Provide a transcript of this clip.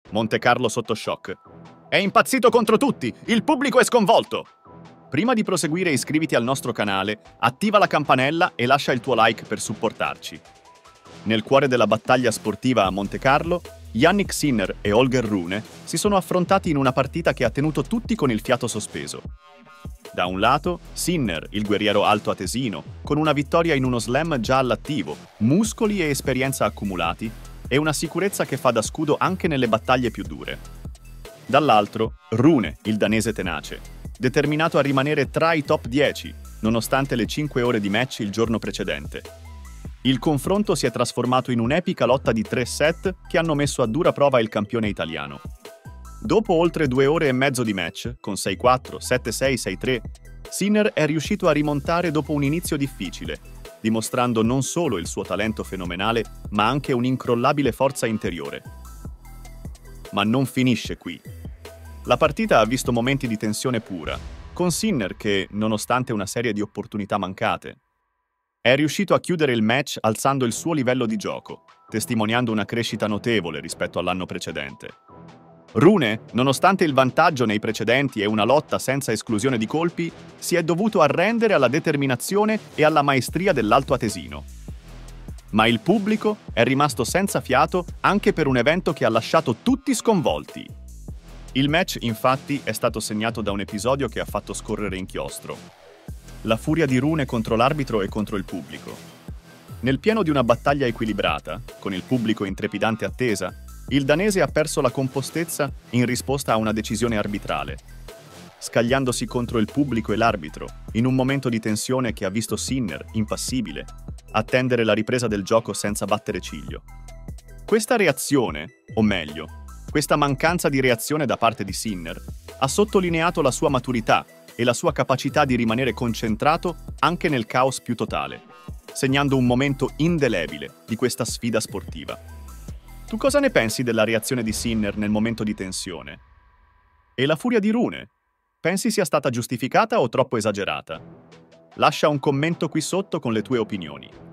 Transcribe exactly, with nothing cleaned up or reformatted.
Monte Carlo sotto shock. È impazzito contro tutti! Il pubblico è sconvolto! Prima di proseguire iscriviti al nostro canale, attiva la campanella e lascia il tuo like per supportarci. Nel cuore della battaglia sportiva a Monte Carlo, Jannik Sinner e Holger Rune si sono affrontati in una partita che ha tenuto tutti con il fiato sospeso. Da un lato, Sinner, il guerriero altoatesino, con una vittoria in uno slam già all'attivo, muscoli e esperienza accumulati, e una sicurezza che fa da scudo anche nelle battaglie più dure. Dall'altro, Rune, il danese tenace, determinato a rimanere tra i top dieci, nonostante le cinque ore di match il giorno precedente. Il confronto si è trasformato in un'epica lotta di tre set che hanno messo a dura prova il campione italiano. Dopo oltre due ore e mezzo di match, con sei quattro, sette sei, sei tre, Sinner è riuscito a rimontare dopo un inizio difficile, dimostrando non solo il suo talento fenomenale, ma anche un'incrollabile forza interiore. Ma non finisce qui. La partita ha visto momenti di tensione pura, con Sinner che, nonostante una serie di opportunità mancate, è riuscito a chiudere il match alzando il suo livello di gioco, testimoniando una crescita notevole rispetto all'anno precedente. Rune, nonostante il vantaggio nei precedenti e una lotta senza esclusione di colpi, si è dovuto arrendere alla determinazione e alla maestria dell'altoatesino. Ma il pubblico è rimasto senza fiato anche per un evento che ha lasciato tutti sconvolti. Il match, infatti, è stato segnato da un episodio che ha fatto scorrere inchiostro. La furia di Rune contro l'arbitro e contro il pubblico. Nel pieno di una battaglia equilibrata, con il pubblico in trepidante attesa, il danese ha perso la compostezza in risposta a una decisione arbitrale, scagliandosi contro il pubblico e l'arbitro, in un momento di tensione che ha visto Sinner, impassibile, attendere la ripresa del gioco senza battere ciglio. Questa reazione, o meglio, questa mancanza di reazione da parte di Sinner, ha sottolineato la sua maturità e la sua capacità di rimanere concentrato anche nel caos più totale, segnando un momento indelebile di questa sfida sportiva. Tu cosa ne pensi della reazione di Sinner nel momento di tensione? E la furia di Rune? Pensi sia stata giustificata o troppo esagerata? Lascia un commento qui sotto con le tue opinioni.